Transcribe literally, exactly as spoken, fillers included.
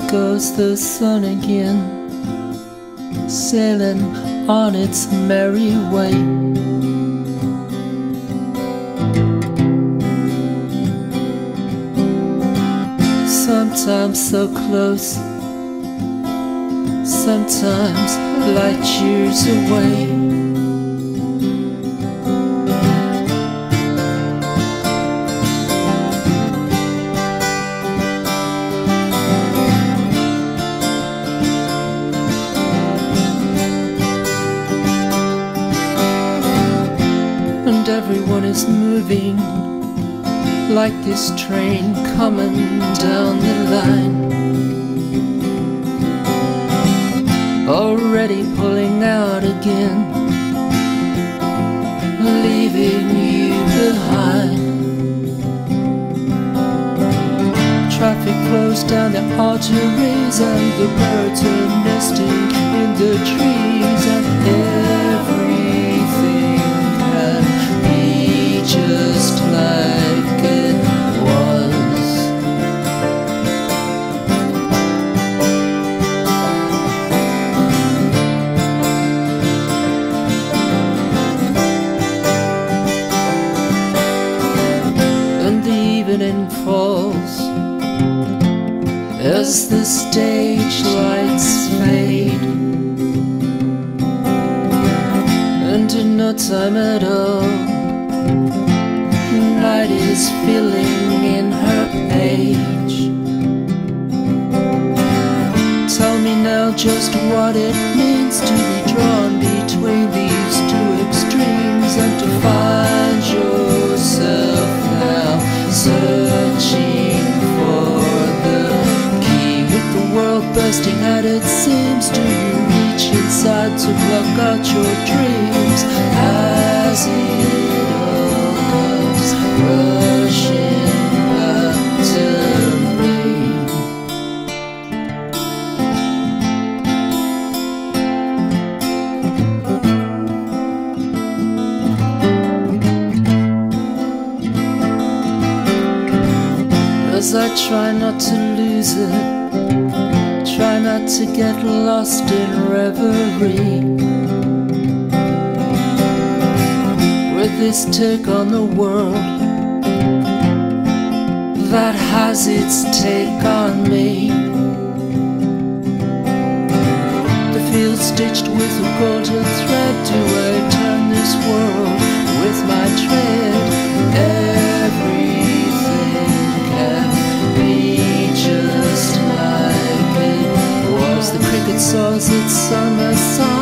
goes the sun again, sailing on its merry way. Sometimes so close, sometimes light years away. And everyone is moving like this train coming down the line, already pulling out again, leaving you behind. Traffic flows down the arteries, and the birds are nesting in the trees, and everything can be just like it was. And the evening falls as the stage lights fade, and in no time at all, night is filling in her page. Tell me now just what it means to be drawn between these two extremes, and to find yourself now searching for the key, with the world bursting at its seams. Do you reach inside to block out your dreams as it all comes rushing back to me? As I try not to lose it, try not to get lost in reverie, with this take on the world that has its take on me. The field stitched with a golden thread, do I turn this world with my tread? Everything can be just like it was. The cricket saws its summer song,